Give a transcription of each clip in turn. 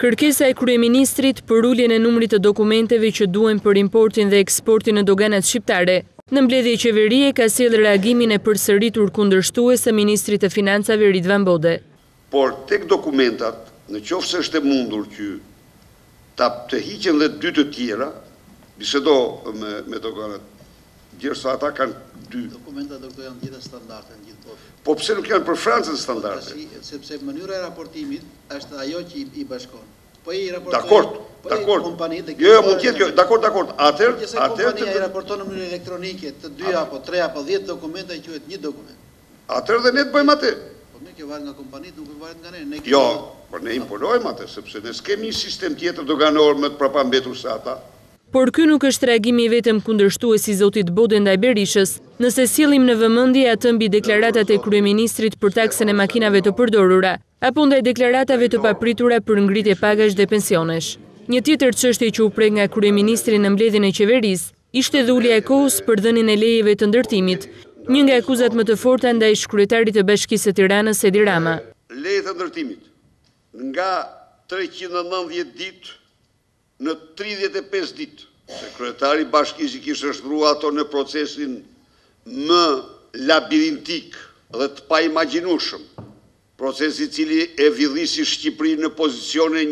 Kërkesa e kryeministrit për uljen e numrit të dokumenteve që duhen për importin dhe eksportin në doganat shqiptare. Në mbledhje qeverie ka sjellë reagimin e përsëritur kundërshtues së ministrit të financave Bode. Por tek dokumentat, në qoftë se është e mundur që të hiqen dhe dy të tjera, bisedo me doganat, gjithë ata kanë dy. Dokumentat do janë gjithë standarde, gjithë poshtë. Po pse nuk janë për Francën standarde? Sepse mënyra e raportimit është ajo që i bashkon. Po i raporton. Dakord. Jo, mund të jetë kjo. Dakord. Atëherë kompania i raporton në mënyrë elektronike të 2 apo 3 apo 10 dokumenta i quhet një dokument. Atëherë dhe ne të bëjmë atë. Po ne kjo varet nga kompanitë, nuk varet nga ne. Jo, por ne imponojmë atë sepse ne s'kemi një sistem tjetër doganor më të përpambetur se ata. Por ky nuk është reagimi vetëm kundërshtues i zotit Bode ndaj Berishës, nëse sjellim në vëmendje atë mbi deklaratat e kryeministrit për taksën e makinave të përdorura, apo ndaj deklaratave të papritura për ngritje pagash dhe pensionesh. Një tjetër çështje që u prek nga kryeministri në mbledhjen e qeverisë ishte dhulja e kohës për dhënien e lejeve të ndërtimit, një nga akuzat më të forta ndaj kryetarit të Bashkisë së Tiranës Edi Rama. Lejet të ndërtimit nga 390 ditë në 35 ditë. Sekretari Bashkisë i kishte shtruar ato në procesin më labirintik dhe të paimagjinueshëm. Procesi i cili e villisi Shqipërinë në pozicionin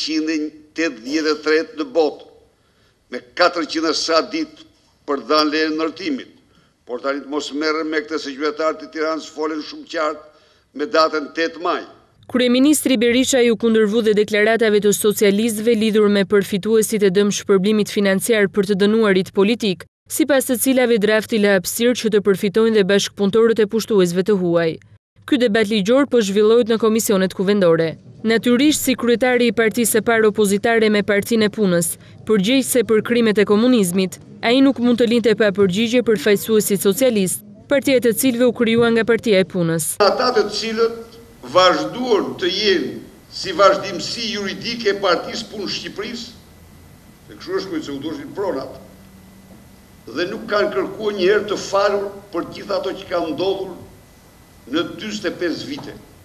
183 në botë, me 400 sa ditë për dhënë lejen e ndërtimit. Por tani të mos merrem me këtë se qytetarët e Tiranës folën shumë qartë me datën 8 maj. Kryeministri Berisha ju kundërvu dhe deklaratave të socialistëve lidhur me përfituesit e dëm shpërblimit financiar për të dënuarit politik, sipas të cilave drafti la hapësirë që të përfitojnë dhe bashkëpunëtorët e pushtuesve të huaj. Ky debat ligjor po zhvillohet në komisionet kuvendore. Natyrisht, si kryetari i partisë së parë opozitare me Partinë e Punës, përgjegjëse për krimet e komunizmit, ai nuk mund të linte pa përgjigje për fajsuesit socialist, partia e të cilëve u krijuan nga Partia e Punës. Ata të cilët vazhduan të jenë si vazhdimsi juridike e Partisë Punë Shqipërisë, e kështu është kujtë se u doshin pronat, dhe nuk kanë kërkuar njëherë të falur për gjithë ato që kanë ndodhur në 45 vite.